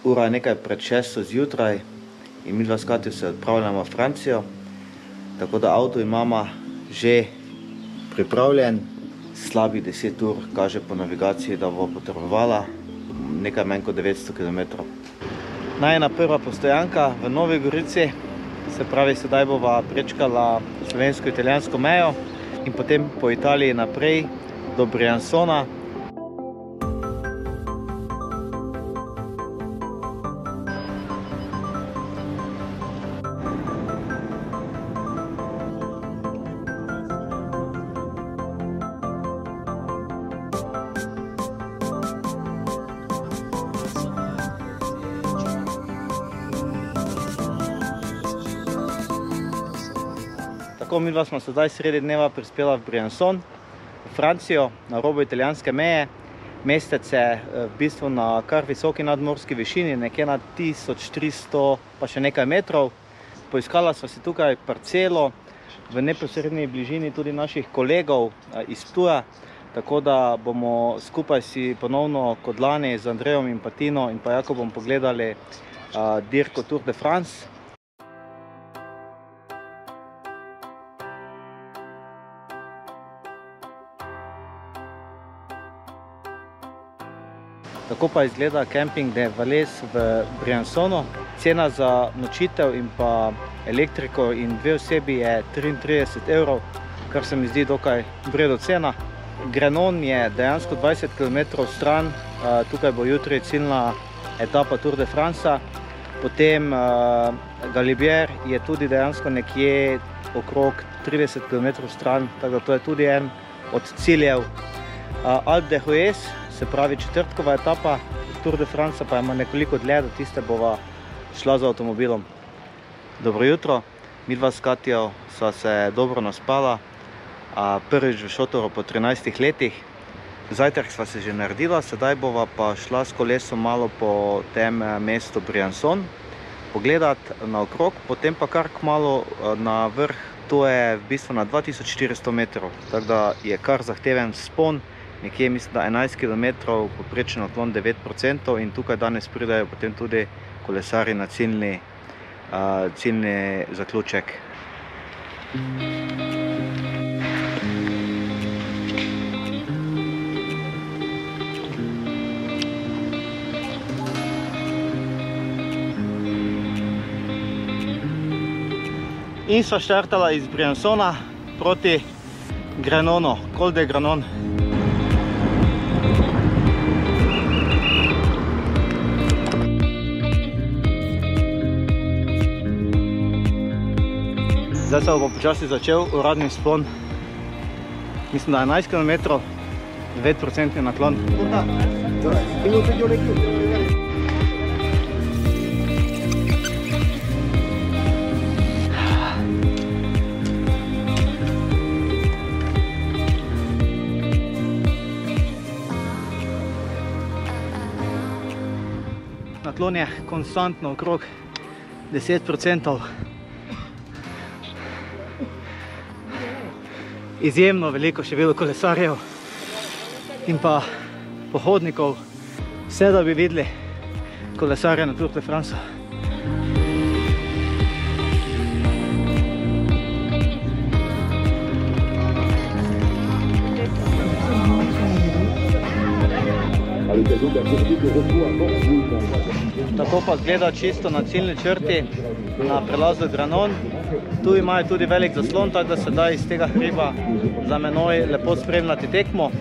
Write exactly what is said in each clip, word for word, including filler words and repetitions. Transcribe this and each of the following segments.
Ura je nekaj pred šesto zjutraj in mi dva s Katjo se odpravljamo v Francijo. Tako da avto imamo že pripravljen. Slabih deset ur kaže po navigaciji, da bo potrebovala nekaj manj kot devetsto kilometrov. Najina prva postojanka v Novi Gorici, se pravi, sedaj bova prečkala slovensko-italijansko mejo in potem po Italiji naprej do Briançona. Tako, mi dva smo sedaj sredi dneva prispela v Briançon, v Francijo, na robu italijanske meje. Mestec je v bistvu na kar visoki nadmorski višini, nekje na tisoč tristo pa še nekaj metrov. Poiskala sva si tukaj parcelo v neposredni bližini tudi naših kolegov iz Ptuja, tako da bomo skupaj si ponovno kot lani z Andrejom in pa Tino in pa Jakobom pogledali dirko Tour de France. Tako pa izgleda Camping de Valais v Briançonu. Cena za nočitev in pa elektriko in dve osebi je triintrideset evrov, kar se mi zdi dokaj vredo cena. Grenon je dejansko dvajset kilometrov stran, tukaj bo jutri ciljna etapa Tour de France. Potem Galibier je tudi dejansko nekje okrog trideset kilometrov stran, tako da to je tudi en od ciljev. Alpe d'Huez, se pravi četrtkova etapa Tour de France, pa ima nekoliko dlje, do tiste bova šla z avtomobilom. Dobro jutro, mi dva s Katjo sva se dobro naspala, prvič v šotoru po trinajstih letih. Zajtrk sva se že naredila, sedaj bova pa šla s kolesom malo po tem mestu Briançon, pogledat naokrog, potem pa kar kmalu na vrh, to je v bistvu na dva tisoč štiristo metrov, tako da je kar zahteven vzpon. Nekje mislim, da enajst kilometrov, poprečen odklon devet procentov in tukaj danes pridajo potem tudi kolesari na ciljni, uh, ciljni zaključek. In sva štartala iz Briançona proti Grenonu, Col de Grenon. Zdaj se bo počasi začel uradni vzpon. Mislim, da je enajst kilometrov, devet procentni naklon. Naklon je konstantno okrog deset procentov. Izjemno veliko število kolesarjev in pa pohodnikov, vse da bi videli kolesarje na Tour de France. Tako pa zgleda čisto na ciljni črti na prelazu Grenon. Tu imajo tudi velik zaslon, tako da se da iz tega hriba za menoj lepo spremljati tekmo.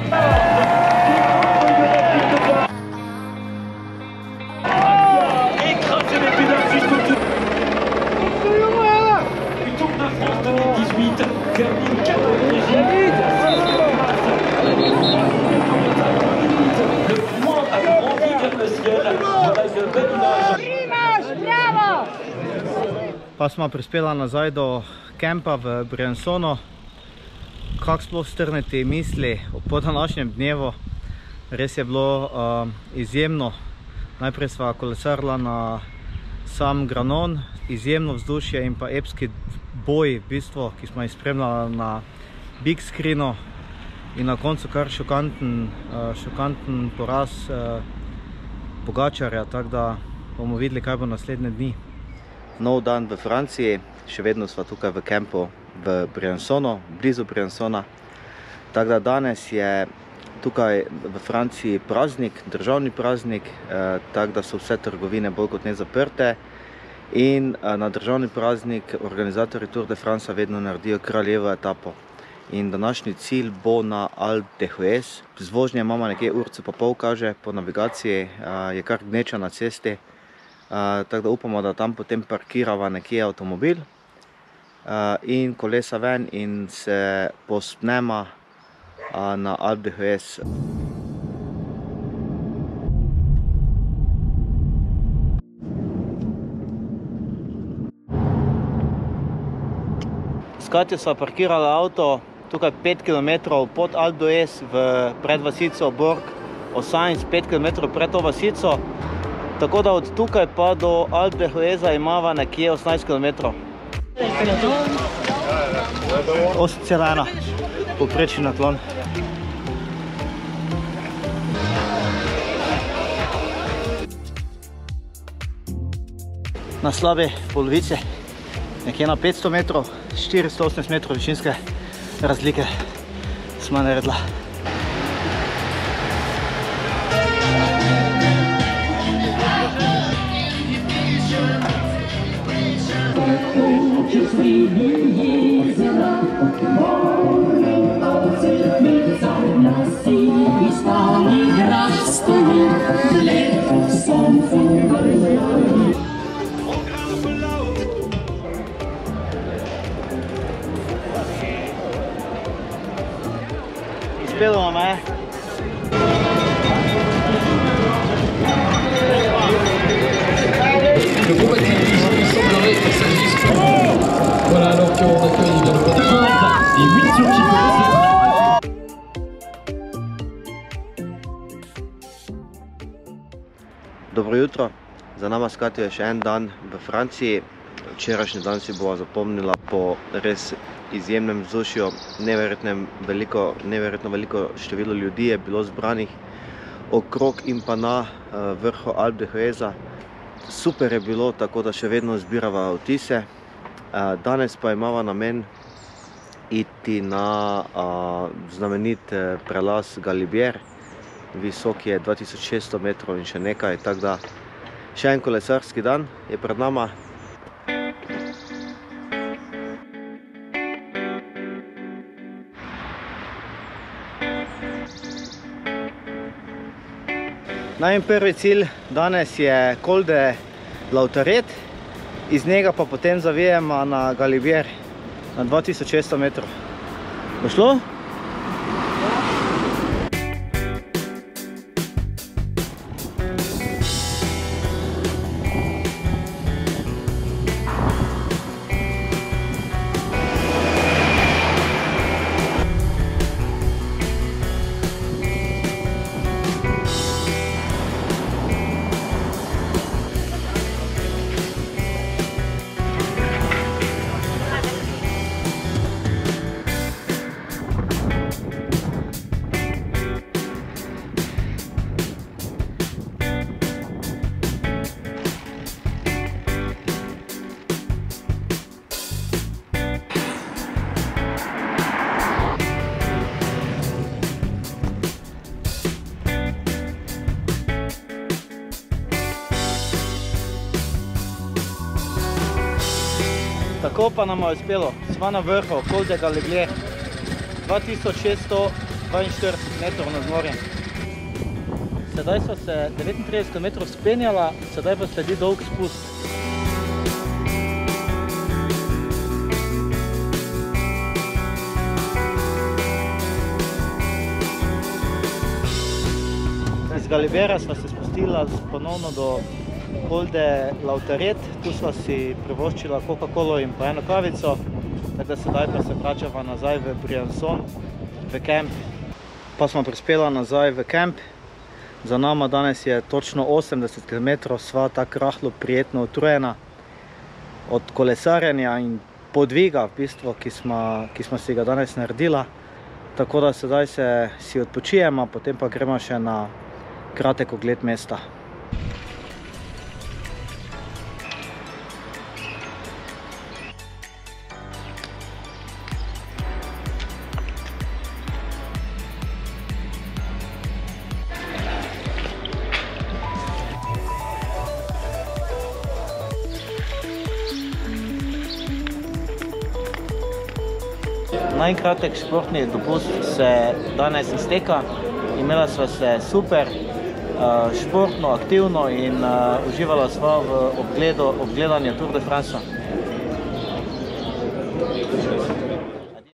Pa smo prispela nazaj do kempa v Briançonu. Kako sploh strniti misli po današnjem dnevu? Res je bilo uh, izjemno. Najprej sva kolesarila na sam Grenon, izjemno vzdušje in pa epski boj, v bistvu, ki smo jih spremljali na big screenu, in na koncu kar šokanten, uh, šokanten poraz uh, Pogačarja, tako da bomo videli, kaj bo naslednje dni. Nov dan v Franciji, še vedno sva tukaj v kampu v Briançonu, blizu Briançona. Tako da danes je tukaj v Franciji praznik, državni praznik, eh, tako da so vse trgovine bolj kot ne zaprte. In eh, na državni praznik organizatorji Tour de France vedno naredijo kraljevo etapo. In današnji cilj bo na Alpe d'Huez. Z vožnje imamo nekje urco pa pol, kaže po navigaciji, eh, je kar gneča na cesti. Uh, tako da upamo, da tam potem parkirava nekje avtomobil uh, in kolesa ven in se povzpnema uh, na Alpe d'Huez. S Katjo sva parkirala avto tukaj pet kilometrov pod Alpe d'Huez v predvasico Bourg-Ossange, pet kilometrov pred to vasico. Tako da od tukaj pa do Alpe d'Hueza imava nekje osemnajst kilometrov. osem cela ena, povprečni naklon. Na slabi polovici, nekje na petsto metrov, štiristo osemdeset metrov višinske razlike smo naredila. Uspelo nam je. Voilà, donc on accueille le trente et huit sur Chico. Dobro jutro, za nama s Katjo je še en dan v Franciji. Včerajšnji dan si bova zapomnila po res izjemnem vzdušju. Neverjetno veliko, neverjetno veliko število ljudi je bilo zbranih okrog in pa na vrhu Alpe d'Hueza. Super je bilo, tako da še vedno zbirava vtise. Danes pa imava namen iti na znamenit prelaz Galibier. Visok je dva tisoč šeststo metrov in še nekaj, tako da še en kolesarski dan je pred nama. Najmin prvi cilj danes je Col de Lautaret, iz njega pa potem zavijemo na Galibier na dva tisoč šeststo metrov. Bo šlo? Tako pa nam je uspelo, sva na vrhu Col de Galibier, dva tisoč šeststo dvainštirideset metrov nad morjem. Sedaj sva se devetintrideset kilometrov spenjala, sedaj pa sledi dolg spust. Iz Galibiera sva se spustila ponovno do Col de Lautaret, tu sva si privoščila Coca-Colo in pa eno kavico, tako da sedaj pa se vračava nazaj v Briançon, v kamp. Pa smo prispela nazaj v kamp. Za nama danes je točno osemdeset kilometrov, sva tako rahlo prijetno utrujena od kolesarjenja in podviga, v bistvu, ki smo, ki smo si ga danes naredila. Tako da sedaj se si odpočijemo, potem pa gremo še na kratek ogled mesta. najkratek športni dopust se danes izteka. Imela sva se super, športno, aktivno in uživala sva v obgledu, obgledanju Tour de France.